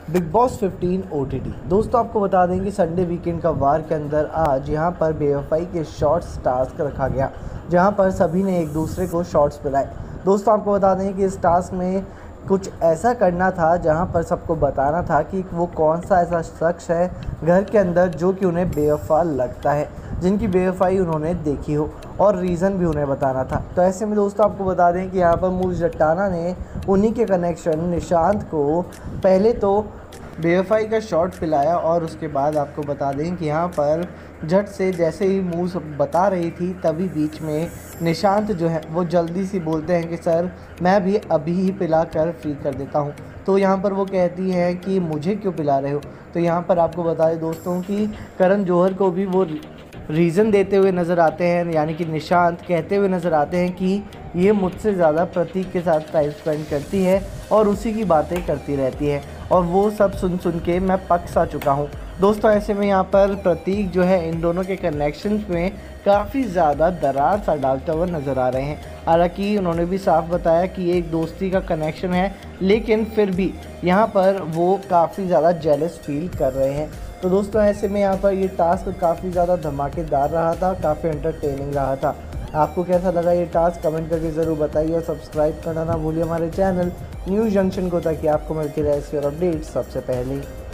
Big boss 15 OTT। दोस्तों आपको बता दें कि संडे वीकेंड का वार के अंदर आज यहाँ पर बेवफाई के शॉर्ट्स टास्क रखा गया, जहाँ पर सभी ने एक दूसरे को शॉर्ट्स पिलाए। दोस्तों आपको बता दें कि इस टास्क में कुछ ऐसा करना था जहाँ पर सबको बताना था कि वो कौन सा ऐसा शख्स है घर के अंदर जो कि उन्हें बेवफा लगता है, जिनकी बेवफाई उन्होंने देखी हो, और रीज़न भी उन्हें बताना था। तो ऐसे में दोस्तों आपको बता दें कि यहाँ पर मूल जट्टाना ने उन्हीं के कनेक्शन निशांत को पहले तो बेवफाई का शॉट पिलाया, और उसके बाद आपको बता दें कि यहाँ पर झट से जैसे ही मुँह बता रही थी तभी बीच में निशांत जो है वो जल्दी सी बोलते हैं कि सर मैं भी अभी ही पिला कर फ्री कर देता हूँ। तो यहाँ पर वो कहती हैं कि मुझे क्यों पिला रहे हो। तो यहाँ पर आपको बता दें दोस्तों कि करण जौहर को भी वो रीज़न देते हुए नज़र आते हैं, यानी कि निशांत कहते हुए नज़र आते हैं कि ये मुझसे ज़्यादा प्रतीक के साथ टाइम स्पेंड करती है और उसी की बातें करती रहती है, और वो सब सुन के मैं पक सा चुका हूँ। दोस्तों ऐसे में यहाँ पर प्रतीक जो है इन दोनों के कनेक्शन में काफ़ी ज़्यादा दरार सा डालते हुए नज़र आ रहे हैं। हालांकि उन्होंने भी साफ बताया कि ये एक दोस्ती का कनेक्शन है, लेकिन फिर भी यहाँ पर वो काफ़ी ज़्यादा जेलस फील कर रहे हैं। तो दोस्तों ऐसे में यहाँ पर ये टास्क काफ़ी ज़्यादा धमाकेदार रहा था, काफ़ी एंटरटेनिंग रहा था। आपको कैसा लगा ये टास्क कमेंट करके ज़रूर बताइए, और सब्सक्राइब करना ना भूलिए हमारे चैनल न्यूज़ जंक्शन को, ताकि आपको मिलती रहे इसकी अपडेट सबसे पहले।